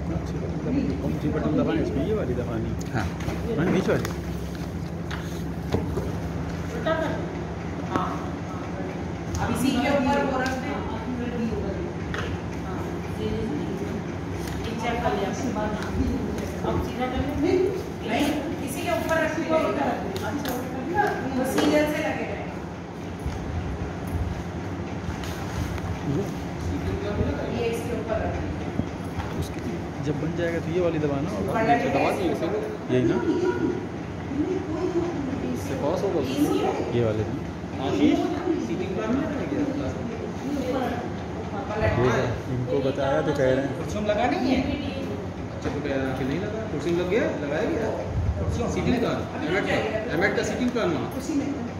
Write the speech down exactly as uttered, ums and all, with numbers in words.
कौन सी बटन दबाएं इसमें? ये वाली दबानी। हाँ हाँ बीच वाली। अब इसी के ऊपर वो रखते हैं। अब सीधा कर ले। नहीं इसी के ऊपर रखते हैं। अच्छा वो सीरियल से लगे रहेंगे। ये इसके ऊपर रखें। उसकी जब बन जाएगा तो ये वाली दबाना होगा। दबा दी इसे यही ना? इससे पास होगा ये वाले ना? आशीष सीटिंग प्लान में क्या इनको बताया तो कह रहे हैं कुर्सी में लगा नहीं है। अच्छा तो कह रहा कि नहीं लगा। कुर्सी में लग गया, लगाया गया। सीटिंग प्लान एमेट का एमेट का सीटिंग प्लान वहाँ